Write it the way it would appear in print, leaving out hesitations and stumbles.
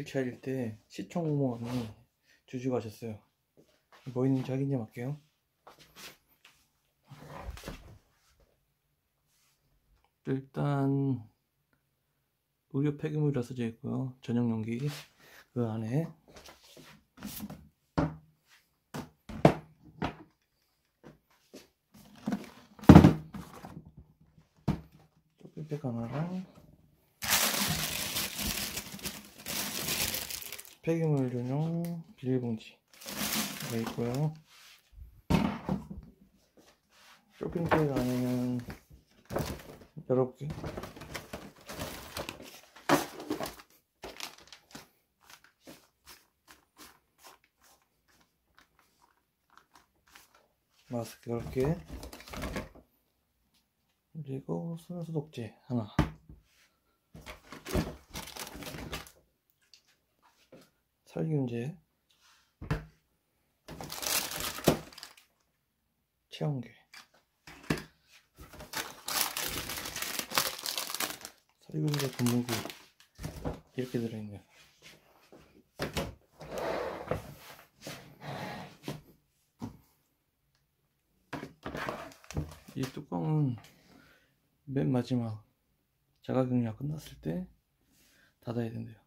주차할 때 시청 공무원이 주지고 가셨어요. 뭐 있는지 확인 좀 할게요. 일단 의료 폐기물이라 써져 있고요. 전용 용기 그 안에 쇼핑백 하나랑 폐기물 전용 비닐봉지가 있고요. 쇼핑백 안에는 열어볼게요. 마스크 10개, 그리고 손소독제 하나, 살균제, 체온계, 살균제 분무기 이렇게 들어있네요. 이 뚜껑은 맨 마지막 자가격리가 끝났을 때 닫아야 된대요.